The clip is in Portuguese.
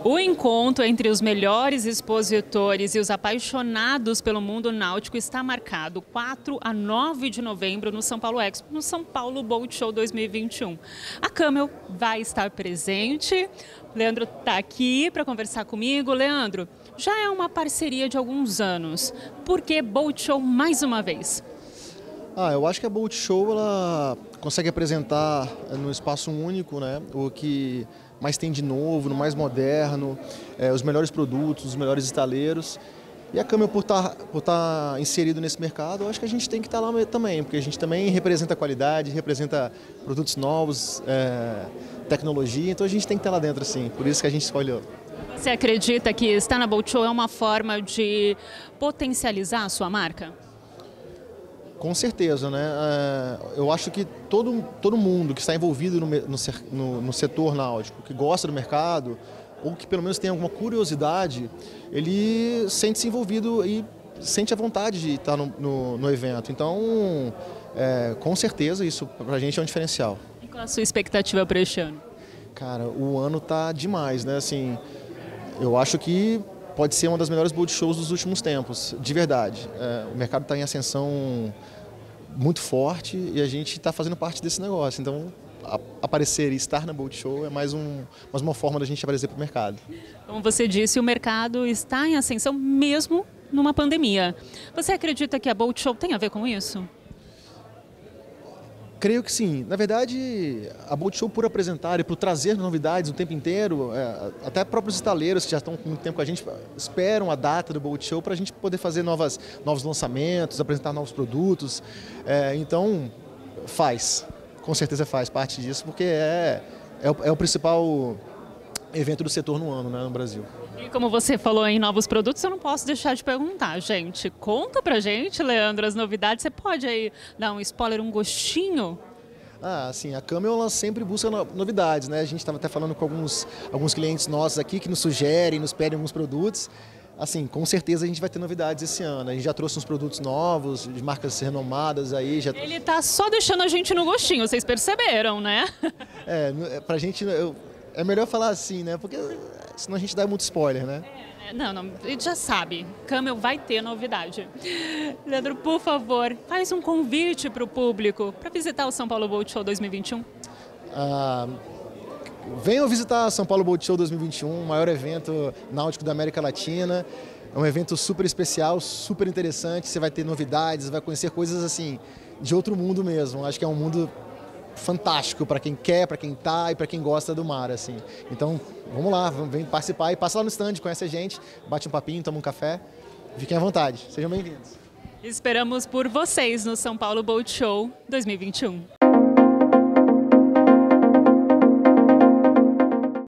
O encontro entre os melhores expositores e os apaixonados pelo mundo náutico está marcado 4 a 9 de novembro no São Paulo Expo, no São Paulo Boat Show 2021. A Camel vai estar presente. Leandro está aqui para conversar comigo. Leandro, já é uma parceria de alguns anos. Por que Boat Show mais uma vez? Eu acho que a Boat Show ela consegue apresentar num espaço único, né, o que mais tem de novo, no mais moderno, os melhores produtos, os melhores estaleiros. E a Camel, por estar inserido nesse mercado, eu acho que a gente tem que estar lá também, porque a gente também representa qualidade, representa produtos novos, tecnologia, então a gente tem que estar lá dentro, assim, por isso que a gente escolheu. Você acredita que estar na Boat Show é uma forma de potencializar a sua marca? Com certeza, né? Eu acho que todo mundo que está envolvido no setor náutico, que gosta do mercado, ou que pelo menos tem alguma curiosidade, ele sente-se envolvido e sente a vontade de estar no evento. Então, com certeza, isso para a gente é um diferencial. E qual a sua expectativa para este ano? Cara, o ano tá demais, né? Assim, eu acho que pode ser uma das melhores boat shows dos últimos tempos, de verdade. O mercado está em ascensão muito forte e a gente está fazendo parte desse negócio. Então, aparecer e estar na Boat Show é mais uma forma da gente aparecer para o mercado. Como você disse, o mercado está em ascensão mesmo numa pandemia. Você acredita que a Boat Show tem a ver com isso? Creio que sim. Na verdade, a Boat Show, por apresentar e por trazer novidades o tempo inteiro, até próprios estaleiros que já estão com muito tempo com a gente esperam a data do Boat Show para a gente poder fazer novos lançamentos, apresentar novos produtos. Então, com certeza faz parte disso, porque é o principal evento do setor no ano, né, no Brasil. E como você falou em novos produtos, eu não posso deixar de perguntar, gente. Conta pra gente, Leandro, as novidades. Você pode aí dar um spoiler, um gostinho? Sim, a Camel ela sempre busca novidades, né? A gente estava até falando com alguns clientes nossos aqui que nos sugerem, nos pedem alguns produtos. Assim, com certeza a gente vai ter novidades esse ano. A gente já trouxe uns produtos novos, de marcas renomadas aí. Ele tá só deixando a gente no gostinho, vocês perceberam, né? Pra gente é melhor falar assim, né? Porque senão a gente dá muito spoiler, né? Não, a gente já sabe, Camel vai ter novidade. Leandro, por favor, faz um convite para o público para visitar o São Paulo Boat Show 2021. Venham visitar São Paulo Boat Show 2021, o maior evento náutico da América Latina. É um evento super especial, super interessante. Você vai ter novidades, vai conhecer coisas assim de outro mundo mesmo. Acho que é um mundo fantástico para quem quer, para quem tá e para quem gosta do mar, assim. Então, vamos lá, vem participar e passa lá no stand, conhece a gente, bate um papinho, toma um café. Fiquem à vontade, sejam bem-vindos. Esperamos por vocês no São Paulo Boat Show 2021.